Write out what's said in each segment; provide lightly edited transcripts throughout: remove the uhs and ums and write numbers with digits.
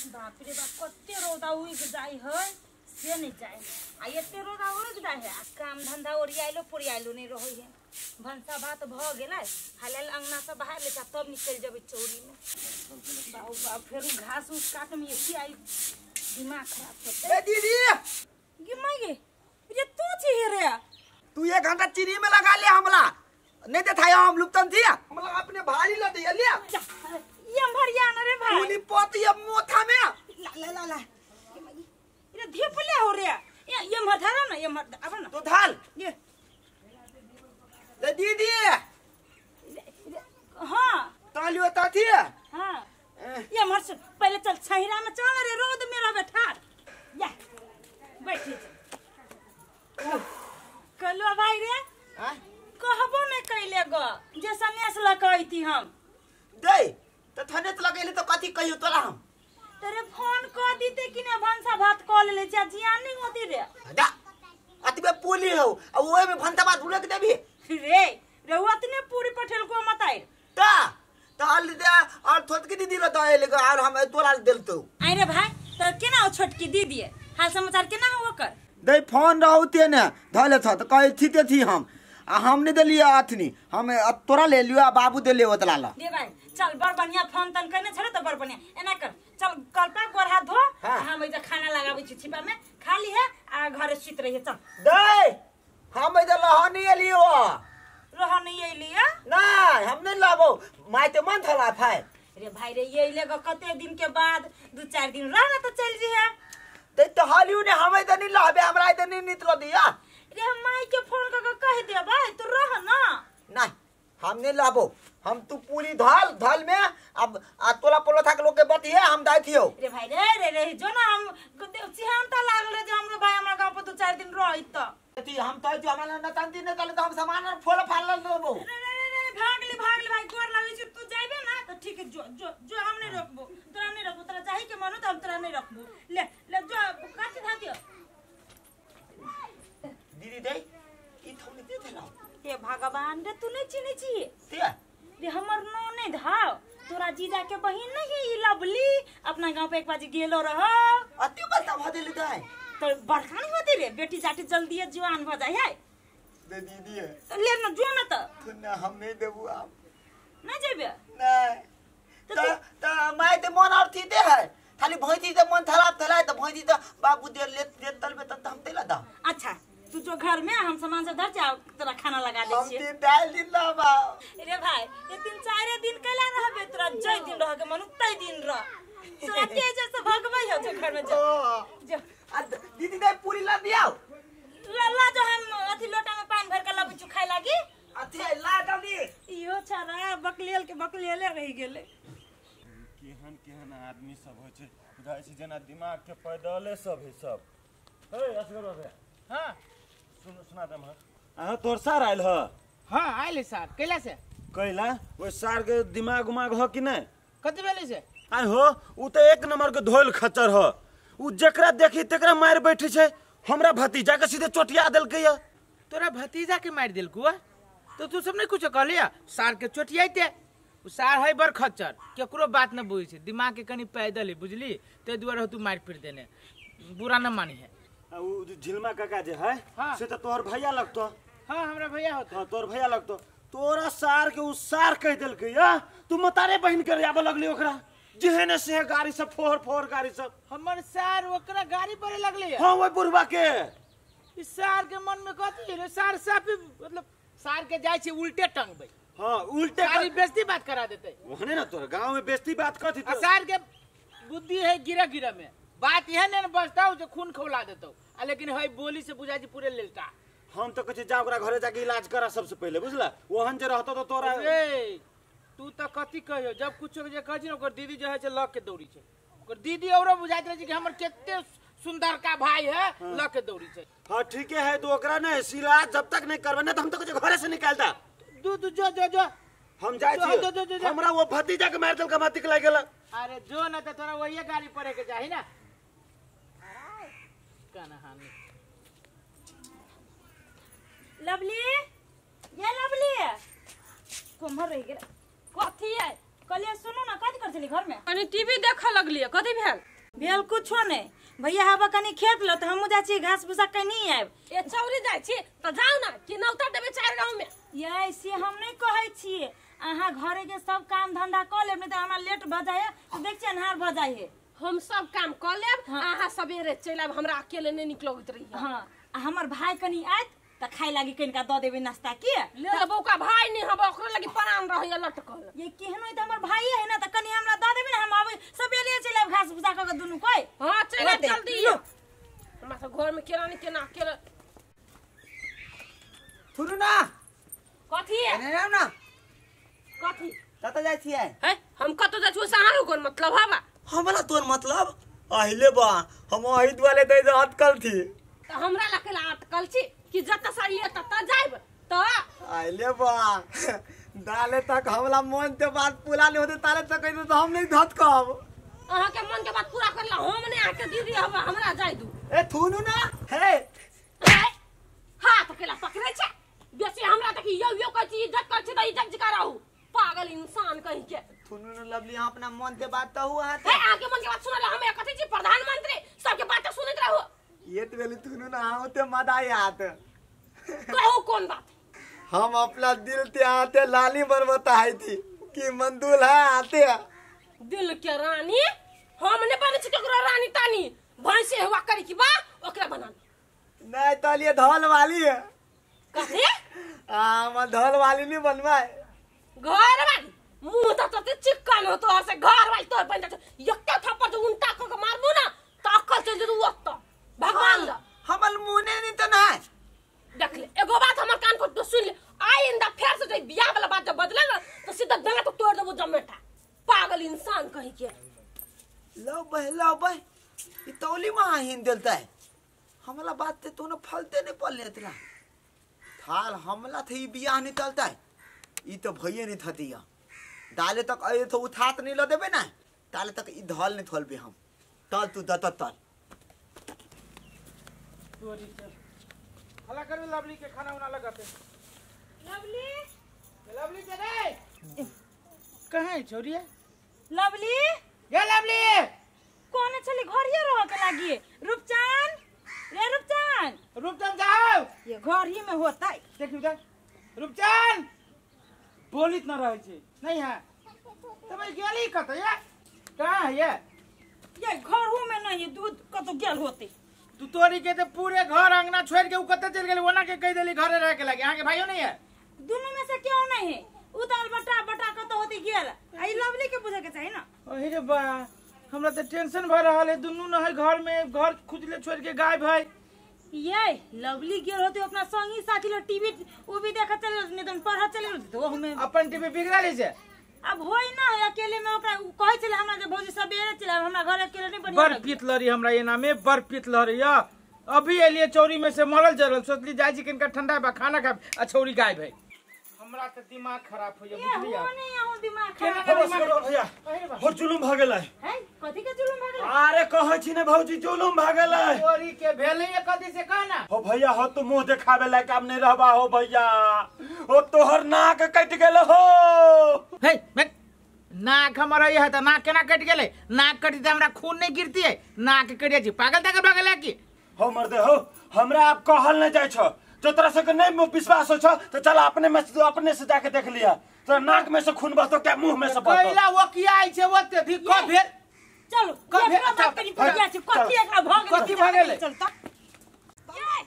बाप रे बाप कते रौदा उग जाई है से नहीं जाए आ एते रौदा उग जाए है आ काम धंधा ओरियाइलो पुरियाइलो नहीं रहो है भंसा भात भ गेलै हालेल अंगना से बाहर ले जा तब निकल जबे चौरी में बाऊ बाप फेर घास उस काट में एसी आई दिमाग खराब होते ए दीदी गे माई गे ये तू छी रे तू 1 घंटा चीनी में लगा ले हमला नहीं तो थाया हम लुप्तन थी हमला अपने भारी ल दे ले ये भरिया न रे भाई पूरी पोती अब मोथा में ला ये धीपले हो रे ये मधारा ना ये मत अब ना तो धाल ये ले दीदी हां तालियो ताथी हां ये मर पहले चल छहिरा में चल रे रोद में रह बैठा या बैठी कलो भाई रे हां कहबो नहीं कैले ग जे सन्यास लकैती हम दे तो थने तो लगैले तो कथि कहियो तोला हम तेरे फोन कर दीते कि ने भंसा भात कॉल ले जा जियान नहीं होती रे दा अतबे पुली हो अब ओए में भंता बात उड़क देबी रे रहुत ने पूरी पठेल को मताई ता ताल दे और थोत के दीदी रहता है लेके और हम तोला देल तो आई रे भाई तो केना छोटकी दीदी है हाल समाचार केना हो कर दे फोन रहते ने धले था तो कहे थी ते थी हम हमने दे लिया अथनी हम तोरा ले लियो बाबू दे ले ओतला ला दे भाई चल बड़ बढ़िया फोन तन कने छरे तो बड़ बढ़िया एना कर चल कल्पा गोर हाथ धो हम इधर खाना लगाबै छी छिपा में खा ली है आ घरे सुत रही चल दे हम इधर लहनी लियो रह नहीं लिया नहीं हम नहीं लाबो माइते मन थला फाय रे भाई रे ये लेगा कते दिन के बाद 2-4 दिन रहना तो चल जी है ते तो हालियो ने हम इधर नहीं लाबे हमरा इधर नहीं नितलो दिया रे माई के फोन कर कह दे भाई तू रह ना नहीं हम नहीं लाबो हम तू पूरी धाल में अब तोला पोलो था के लोग के बतिए हम दाइथियो रे भाई रे जो ना हम सिहानता लागल रे जो हमरो भाई हमरा गांव पर 2-4 दिन रहित तो हम तो जो हमारा नतंती ने चले तो हम सामान फोल फाल लेबो रे भागली भाई गोर लागे छी तू जाइबे ना तो ठीक है जो हम नहीं रखबो तोरा नहीं रखबो तोरा चाहि के मानो तो हम तोरा नहीं रखबो ले जो काटी धातियो दीदी दे ई थोड़ी दे देला हे भगवान रे तू नहीं चिनी छी ते रे हमर नो नहीं धाव तोरा जीजा के बहिन नहीं ई लवली अपना गांव पे एक बाजी गेलो रह अति बता भदे ले जाए तो बड़का नहीं होती रे बेटी जाटी जल्दी जवान हो जाए है दे दीदी है तो ले ना जो ना तो ना हम नहीं देबू आप ना जेबे नहीं तो माय ते मन और थी दे है खाली भोईती ते मन थला तो भोईती तो बाबू दे ले तल में तब हम तेला दा अच्छा तू जो घर में हम सामान से धर जाओ तेरा खाना लगा दे हम दिन डाल दिन लाबा रे भाई ये 3-4 दिन कला रहबे तोरा जय दिन रह के मन तई दिन रह तोरा तेज से भगबै हो जो घर में जो दीदी दे पूरी ला दिया ला जो हम अथी लोटा में पानी भर के लाबू छु खाए लागी अथी ला दनी इहो छरा बकलेल के बकलेले रह गेले केहन आदमी सब हो छै बुझाय छै जना दिमाग के पैदले सब है सब हे असगर रे हां सुना दम हां तोर सार आइल ह हां आइल सर कैला से कैला ओइ सार के दिमाग उमाग ह कि नहीं कति बेले से आइ हो उ त 1 नंबर के धोइल खच्चर ह उ जेकरा देखी तेकरा मार बैठे छै हमरा भतीजा के सीधे चोटिया देलकै य तोरा भतीजा के मार देलकू तो तू सब नहीं कुछ कहलिया सार के चोटियाइते उ सार है बर खच्चर केकरो बात न बुझै छै दिमाग के कनी पैदल है बुझली ते दुआरे तू मार पीट देने बुरा न मानी है उ झिलमा काका जे है हाँ। से त तोहर भैया लगतो हां हमरा भैया होता हां तोहर भैया लगतो तोरा सार के उ सार कह देलकै य तू मतारे बहिन करे आबे लगली ओकरा जेहने से गाड़ी सब फोर गाड़ी सब हमर सार ओकरा गाड़ी पर लगले हां ओइ बुढ़वा के इस सार के मन में कथी रे सार साफी मतलब सार के जाय छै उल्टे टंगबै हां उल्टे सारी बेइज्जती बात करा देते ओहने ना तोर गांव में बेइज्जती बात कथी तो सार के बुद्धि है गिरा में बात यह न बचताऊ जो खून खौला देतो लेकिन है बोली से बुझा जी पूरे लेलता हम तो कहे जा ओकरा घरे जाके इलाज करा सबसे पहले बुझला ओहन जे रहतो तो तोरा रे तू तो कथी कहियो जब कुछ जे कहै छै ओकर दीदी जो है लग के दौड़ी छै ओकर दीदी औरो बुझाइत रहे कि हमर केते सुंदर का भाई है लग के दौड़ी छै हां ठीक है तो ओकरा ने सिला जब तक नहीं करबे ना तो हम तो कहे घरे से निकालता जो हम जाय छी हमरा वो भतीजा के मार देल का माती के लाग गेल अरे जो ना तो तोरा वही गाड़ी पड़े के चाही ना काना हानि लवली ये लवली कुम्हर रह गेल कथी है कहलिए सुनो ना कथी कर छली घर में कनी टीवी देख लगलिए कथी भेल भेल कुछो नहीं भैया हवा कनी खेत लो तो हम जा छी घास भूसा कहीं आब ए चौरी जाय छी त जाऊ ना कि नौता देबे 4 गांव में ये से हम नहीं कहै छिए अहाँ घरे के सब काम धंधा क लेब नहीं तो हमरा लेट भ जाए तो देख छी अन्हार भ जाए है हम सब काम क लेब आहा सबेरे चलब हमरा अकेले नहीं निकलौत रही हां हमर भाई कनी आइत त खाइ लागी कनिका द देबे नाश्ता के ले लेबो का भाई नहीं हम ओकरे लगी परान रहय लटकल ये केहनो त हमर भाई है ना त कनी हमरा द देबे ना हम आबे सबेले चलब घास भूसा क दुनु कोइ हां चल जल्दी हमरा तो घर में केना नहीं केना अकेले सुनू ना कथी है एने ना कथी तत जाय छियै है हम कतो जा छु सहारो कोन मतलब हवा हमरा तोर मतलब अहिले बा हम अहिद वाले दे अटकल थी त हमरा लकेला अटकल छी कि जत सरिए तत जाइब त अहिले बा डाले तक हमला मन ते बात पूरा नहीं होते ताले तक कहि तो हम नहीं धत कहब अहा के मन के बात पूरा करला हम ने आके दीदी हवा हमरा जाय दू ए थुनु ना हे हाथ केला पकड़े छे बेसी हमरा तक यो कथी इज्जत कर छी त इज्जत जका रहू पागल इंसान कहीं के थुनु ना लवली हम अपना मन के बात तो हुआ हे आके मन के बात सुनला हम कथी छी प्रधानमंत्री सबके बात सुनत रहू ये तो वेली थुनु ना होते मदाई आत कहू कौन बात हम अपना दिल ते आते लाली बनवता है थी कि मंदुल है आते दिल के रानी हम ने बने छी केकरो रानी तानी भैंसे हुआ करी की बा ओकरा बना नहीं तो लिए धौल वाली है कथी मैं धौल वाली नहीं बनवाए घर वाली मुंह तो चिकन हो तो से घर वाली तो बन जात एकटा थप्पड़ जो उल्टा क के मारबो ना त अक्कल चल जरू ओत भगवान दा हमल मुने नहीं तो ना देख ले एगो बात हमर कान को तो सुन ले आइंदा फेर से जब बियाह वाला बात जब बदले ना तो सीधा दंगा तो तोड़ देबो जमेटा पागल इंसान कहीं के लो बह ये तौली में हिन देलता है हमला बात ते तूने फलते नहीं पल लेतला थाल हमला थे बियाह नहीं चलता है ई तो भइए नहीं थतिया डाले तक अये तो उठात नहीं ल देबे ना डाले तक ई धल नहीं थलबे हम तल तू दत तल हला करे लवली के खाना उना लगाते लवली के रे कहां है छोरिया लवली ये लवली कोने चली घरिया रह के लागी रूपचान रे रूपचंद जाओ ये घर ही में होता है देखियो जा रूपचंद बोलित न रहे छे नहीं है तब गेली कत ये कहां है ये घर हूं में नहीं दूध कतो गेल होते तू तोरी के तो पूरे घर अंगना छोड़ के उ कत चल गेली ओना के कह देली घरे रह के लगे यहां के भाइयों नहीं है दोनों में से क्यों नहीं है उताल बटा कतो होती गेल आई लवली के पूछे के चाहिए ना ओही रे बा हमरा तो टेंशन भ रहल है दुन्नु न है घर में घर खुजले छोड़ के गायब है ये लवली गेल होती अपना संगी साथी लो टीवी वो भी देखा चले नहीं तो पढ़ा चले तो हमें अपन टीवी बिगड़ा ली से अब होई ना है अकेले में ओकरा कहे चले हमरा जे भौजी सबेरे चले हमरा घर अकेले नहीं बढ़िया बर पीतलरी हमरा ये नामे बर पीतलरी या अभी एलिए चौरी में से मरल जरल सोचली जाय छी किनका ठंडा बा खाना खा आ चौरी गायब है हमरा त दिमाग खराब हो ये बुझलिया हो नहीं हो दिमाग केना खराब भैया हो जुलुम भ गेलै है कथी के जुलुम भागल अरे कहै छी ने भौजी जुलुम भ गेलै चोरी के भेले ये कथी से कहना हो भैया हो तू मुंह देखावे लायक काम नहीं रहबा हो भैया हो तोहर नाक कट गेल हो हे नाक हमारा ये है त नाक केना कट गेले नाक कटी त हमरा खून नहीं गिरती है नाक कटिया छी पागल तक भागल है की हो मर्दे हो हमरा आप कहल नहीं जाय छ जो तरह से नहीं विश्वास हो छ तो चल अपने से जाके देख लिया तो नाक में से खून बहतो क्या मुंह में से बहतो कैला वो किया आई छे ओते धी क भेल चलो कब ये है? बात करी पूजा से कथी एकरा भाग कथी भागल है? चल त ये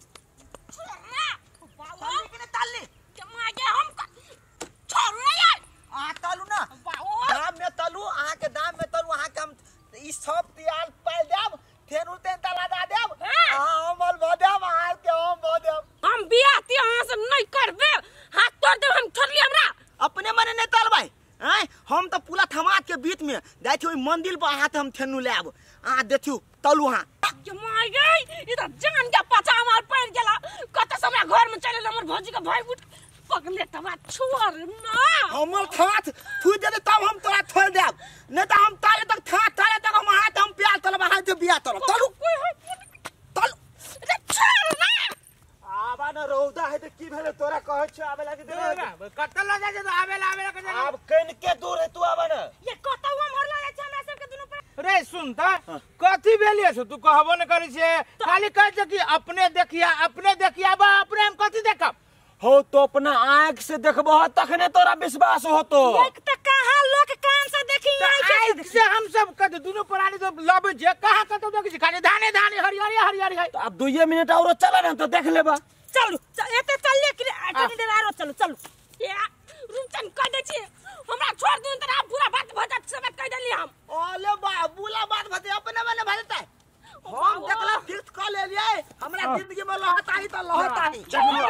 छोरा बाबू के ताले के मागे हम छोरा यार आ तलू ना बाबू दाम में तलू आहा के दाम में तलू आहा के हम ई सब तैयार पाल देब फेर उते तला दा देब हमल भ देब आहा के हम भ देब हम बियाह ती हां से नहीं करबे हाथ तोड़ दे हम छोड़ लिया हमरा अपने मने नहीं तलबाई हैं हम तो पूरा थमात के बीच में जाय छी ओई मंदिर पर हाथ हम थेनु लेब आ देखियो तलू हां के मागे ई त जान के पचा मार पड़ गेला कत समय घर में चले हमर भौजी के भाई उठ पगले तवा छोड़ ना हमर हाथ थू दे तब हम तोरा छोड़ देब नहीं तो हम ताले तक ताले तक हम हाथ हम प्यार तलब हाथ जो बिया तलब तलू तलू रे छोड़ ना आबा न रौदा है तो की भेले तोरा कहै छ आबे लागे दे कतल ल जाय तो आवेला के अब कन के दूर है तू आबा न ये कतवा मरला है हमरा सब के दुनु पर रे नहीं सुन त कथी भेलिए छ तू कहबो न करै छे खाली कहै छ कि अपने देखिया बा अपने हम कथी देखब हो तो अपना आँख से देखबो तखने तोरा विश्वास होतो एक त कहां लोग कान से देखी आँख से हम सब कद दोनों प्राणी तो लब जे कहां कतो देखै छी खाली धाने हरियारी है तो अब 2 मिनट और चला ना तो देख लेबा चलू एते चलिए कि कनी देर आरो चलू या रुचन कह दे छी हमरा छोड़ दूं त पूरा बात भजत सब कह देली हम ओले बुला बात भते अपने मने भरता है हम देखला फिक्स कर ले लिए हमरा जिंदगी में लहता ही तो लहता ही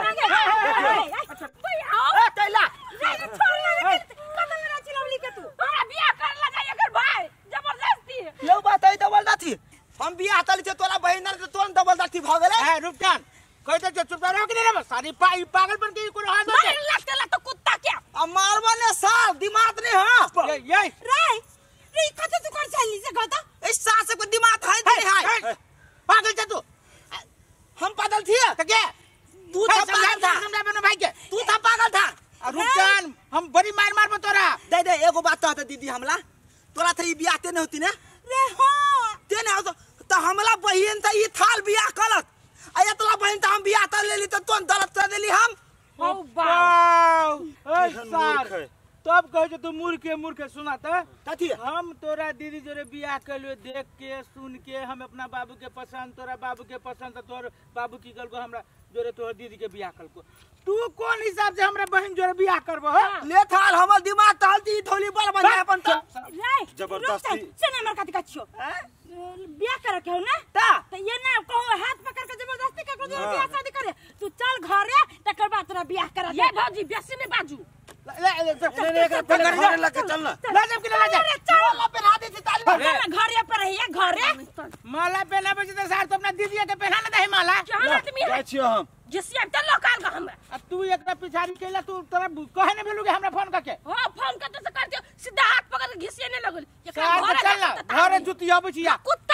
भैया कैला कदम ना चिलवली के तू हमरा बियाह कर ला जाय एकर भाई जबरदस्ती यो बात है दबलदाथी हम बियाह तली से तोला बहिन से तोन दबलदाथी भ गेले ए रुपचान कहै त चुप रहो कि रे सारी पागलपन के कोनो हाल मार लगतेला तो कुत्ता क्या अब मारवा ने साल दिमाग नहीं हां ये रे कते तू कर चली से कहता इस सास को दिमाग है नहीं है पागल छ तू हम पागल थे त के तू था पागल था समझा बनो भाई के तू था पागल था रुपचान हम बड़ी मार तोरा दे एगो बात तो दीदी हमला तोरा थे बियाह ते नहीं होती ने रे हां ते नहीं तो हमला बहिन त ई थाल बियाह कलत आया तोला बहिन त हम बियाह त लेली त तोन दलत कर देली हम ओ वाओ ए केहन सार मूर्ख है। तब कहै छ तू मूर्ख सुना त कथी हम तोरा दीदी जोरे बियाह कलियो देख के सुन के हम अपना बाबू के पसंद तोरा बाबू के पसंद त तोर बाबू की गल को हमरा जोरे तोर दीदी के बियाह कलको तू कौन हिसाब से हमरा बहन जोरे बियाह करबो हो ले थाल हमर दिमाग तहलती थोली बल बन अपन त रे जबरदस्ती। से ना मर कथी कछियो बियाह करे के हो ना त ये ना कहो हाथ पकड़ के जबरदस्ती के को बियाह शादी करे तू चल घरे तकर बाद तोरा बियाह करा ये भौजी बेसी में बाजू ले पकड़ घरे लगे चल ना ला जब के ला जा चल पे रा दे ताली घरे पर रहिए घरे माला पहना बजे त सार तो अपना दीदी के पहना न दे माला क्या आदमी है जाय छियो हम जिसिया त लोकल का हमरा अब तू एकरा पिछाड़ी केला तू तोरा कहे न भेलु के हमरा फोन करके हां फोन करते से करते सीधा हाथ पकड़ के घिसिए ने लगल सार चल ना घरे जुती आबै छिया कुत्ता